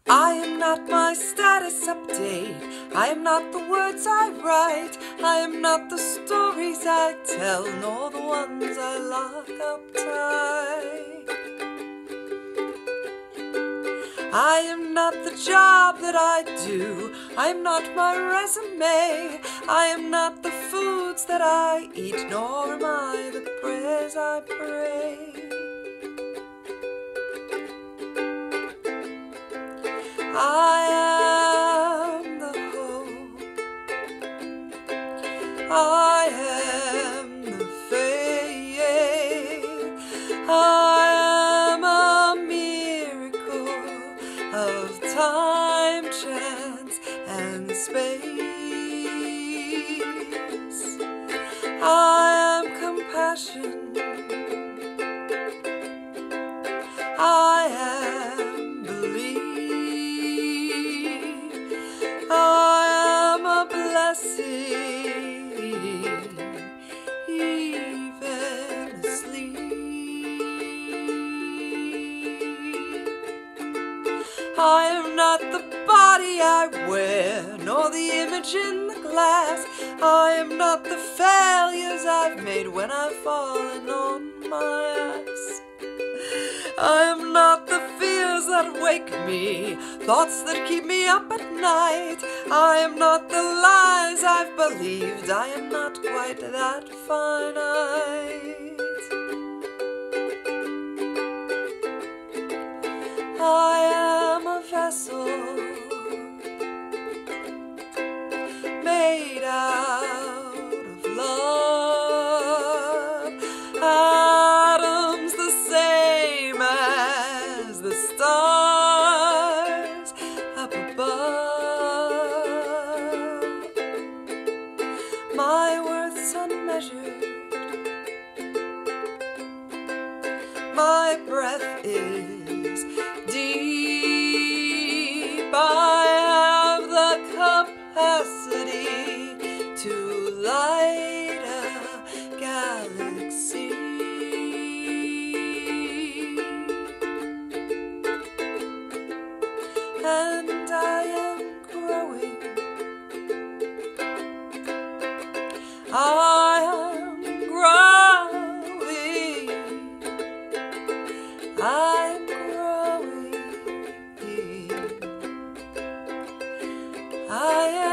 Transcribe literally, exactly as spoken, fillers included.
I am not my status update. I am not the words I write. I am not the stories I tell, nor the ones I lock up tight. I am not the job that I do. I am not my resume. I am not the foods that I eat, nor am I the prayers I pray. I am the hope. I am the faith. I am a miracle of time, chance, and space. I am compassion. I am belief. I am a blessing, even asleep. I am not the body I wear, nor the image in the glass. I am not the failures I've made when I've fallen on my ass. I am not the fears that wake me, thoughts that keep me up at night. I am not the lies I've believed. I am not quite that finite. I am a vessel made out of love. Atoms the same as the stars up above. My worth's unmeasured. My breath is deep. I have the capacity to light a galaxy. And I am growing. I am growing. I'm growing. I am